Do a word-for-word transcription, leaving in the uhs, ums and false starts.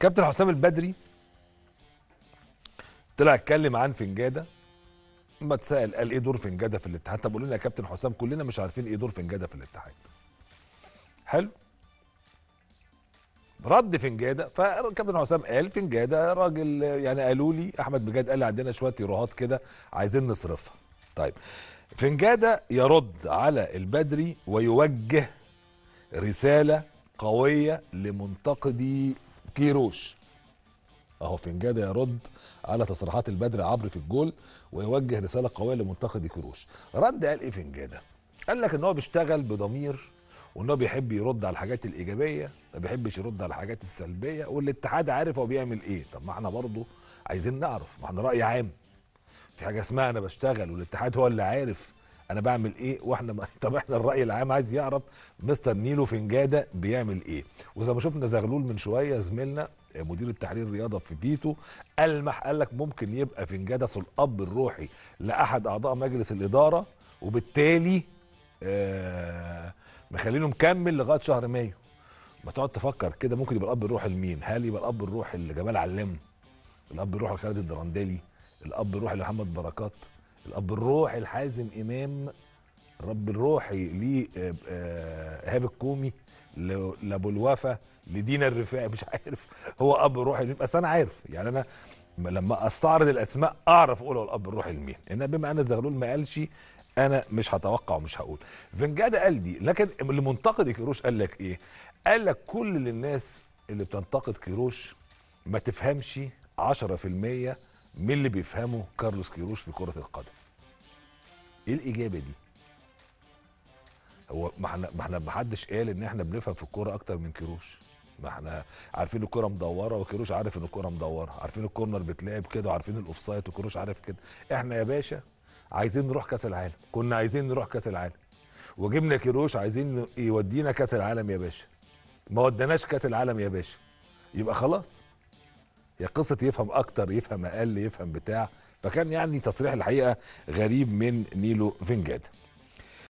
كابتن حسام البدري طلع اتكلم عن فنجاده. اما اتسال قال ايه دور فنجاده في الاتحاد؟ طب قول لنا يا كابتن حسام، كلنا مش عارفين ايه دور فنجاده في الاتحاد. حلو. رد فنجاده، فكابتن حسام قال فنجاده راجل، يعني قالوا لي احمد بجاد قال لي عندنا شويه يروهات كده عايزين نصرفها. طيب فنجاده يرد على البدري ويوجه رساله قويه لمنتقدي كيروش. اهو فنجاده يرد على تصريحات البدري عبر في الجول ويوجه رساله قويه لمنتقدي كيروش. رد قال ايه فنجاده؟ قال لك ان هو بيشتغل بضمير، وان هو بيحب يرد على الحاجات الايجابيه، ما بيحبش يرد على الحاجات السلبيه، والاتحاد عارف هو بيعمل ايه. طب ما احنا برضه عايزين نعرف، ما احنا راي عام، في حاجه اسمها انا بشتغل والاتحاد هو اللي عارف انا بعمل ايه، واحنا ما... طب احنا الراي العام عايز يعرف مستر نيلو فنجاده بيعمل ايه. وزي ما شفنا زغلول من شويه زميلنا مدير التحرير الرياضه في بيتو المح قال لك ممكن يبقى فنجاده الاب الروحي لاحد اعضاء مجلس الاداره، وبالتالي آه مخلينه مكمل لغايه شهر مايو. ما تقعد تفكر كده، ممكن يبقى الاب الروحي لمين؟ هل يبقى الاب الروحي لجمال علام؟ الاب الروحي لخالد الدرندلي؟ الاب الروحي لمحمد بركات؟ الاب الروحي لحازم امام؟ الرب الروحي لايهاب الكومي؟ لابو الوفا؟ لدينا الرفاعي؟ مش عارف هو اب روحي لمين، بس انا عارف يعني انا لما استعرض الاسماء اعرف اقول هو الاب الروحي لمين. انما بما ان زغلول ما قالش انا مش هتوقع ومش هقول. فنجاده قال دي، لكن اللي منتقد كيروش قال لك ايه؟ قال لك كل الناس اللي بتنتقد كيروش ما تفهمش عشرة في المية من اللي بيفهمه كارلوس كيروش في كرة القدم. ايه الإجابة دي؟ هو ما احنا ما احنا ما حدش قال ان احنا بنفهم في الكورة أكتر من كيروش. ما احنا عارفين الكورة مدورة وكيروش عارف ان الكورة مدورة، عارفين الكورنر بيتلعب كده وعارفين الأوفسايد وكيروش عارف كده. احنا يا باشا عايزين نروح كأس العالم، كنا عايزين نروح كأس العالم وجبنا كيروش عايزين يودينا كأس العالم يا باشا. ما ودناش كأس العالم يا باشا، يبقى خلاص هي قصه يفهم اكتر يفهم اقل يفهم بتاع. فكان يعني تصريح الحقيقه غريب من نيلو فنجاده.